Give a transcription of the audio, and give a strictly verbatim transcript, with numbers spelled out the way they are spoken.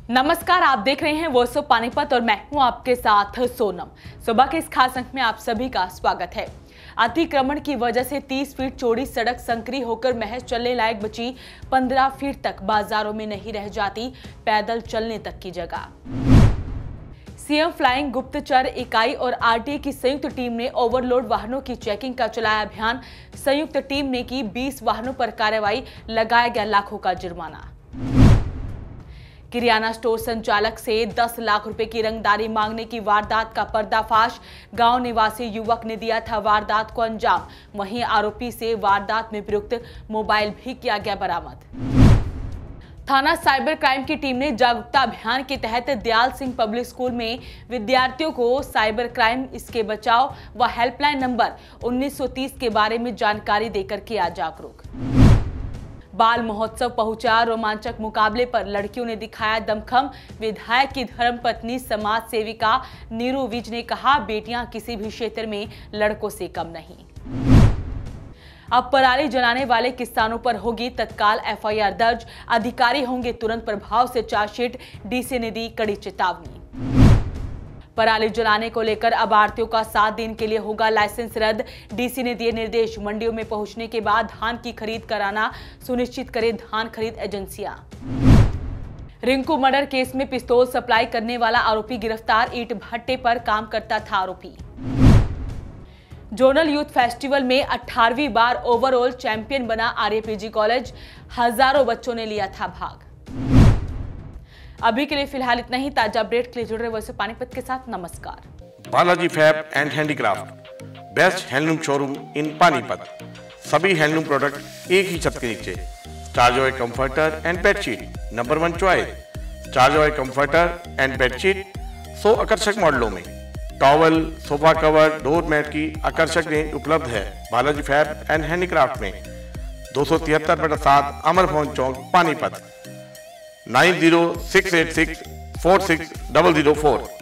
नमस्कार, आप देख रहे हैं वॉइस ऑफ पानीपत और मैं हूं आपके साथ सोनम। सुबह के इस खास अंक में आप सभी का स्वागत है। अतिक्रमण की वजह से तीस फीट चौड़ी सड़क संकरी होकर महज चलने लायक बची, पंद्रह फीट तक बाजारों में नहीं रह जाती पैदल चलने तक की जगह। सीएम फ्लाइंग गुप्तचर इकाई और आरटीए की संयुक्त टीम ने ओवरलोड वाहनों की चेकिंग का चलाया अभियान। संयुक्त टीम ने की बीस वाहनों पर कार्रवाई, लगाया गया लाखों का जुर्माना। किराना स्टोर संचालक से दस लाख रुपए की रंगदारी मांगने की वारदात का पर्दाफाश। गांव निवासी युवक ने दिया था वारदात को अंजाम। वहीं आरोपी से वारदात में प्रयुक्त मोबाइल भी किया गया बरामद। थाना साइबर क्राइम की टीम ने जागरूकता अभियान के तहत दयाल सिंह पब्लिक स्कूल में विद्यार्थियों को साइबर क्राइम, इसके बचाव व हेल्पलाइन नंबर उन्नीस सौ तीस के बारे में जानकारी देकर किया जागरूक। बाल महोत्सव पहुंचा, रोमांचक मुकाबले पर लड़कियों ने दिखाया दमखम। विधायक की धर्मपत्नी समाज सेविका नीरू विज ने कहा, बेटियां किसी भी क्षेत्र में लड़कों से कम नहीं। अब पराली जलाने वाले किसानों पर होगी तत्काल एफआईआर दर्ज, अधिकारी होंगे तुरंत प्रभाव से चार्जशीट, डीसी ने दी कड़ी चेतावनी। पराली जलाने को लेकर अब आढ़तियों का सात दिन के लिए होगा लाइसेंस रद्द, डीसी ने दिए निर्देश। मंडियों में पहुंचने के बाद धान की खरीद कराना सुनिश्चित करे धान खरीद एजेंसियां। रिंकू मर्डर केस में पिस्तौल सप्लाई करने वाला आरोपी गिरफ्तार, ईंट भट्टे पर काम करता था आरोपी। जोनल यूथ फेस्टिवल में अठारहवीं बार ओवरऑल चैंपियन बना आरएपीजी कॉलेज, हजारों बच्चों ने लिया था भाग। अभी के लिए फिलहाल इतना ही। ताजा अपडेट के लिए जुड़ रहे वैसे पानीपत के साथ नमस्कार। Balaji fab and handicraft, best handloom showroom in Panipat. सभी हैंडलूम प्रोडक्ट एक ही छत के नीचे। Starjoy comforter and bedsheet number one choice. Starjoy comforter and bedsheet सौ आकर्षक मॉडलों में। Towel, sofa cover, door mat की आकर्षक रेंज उपलब्ध है बालाजी फैब एंड हैंडीक्राफ्ट में। दो सौ तिहत्तर बटा सात Amar Bhawan Chowk Panipat. Nine zero six eight six four six double zero four.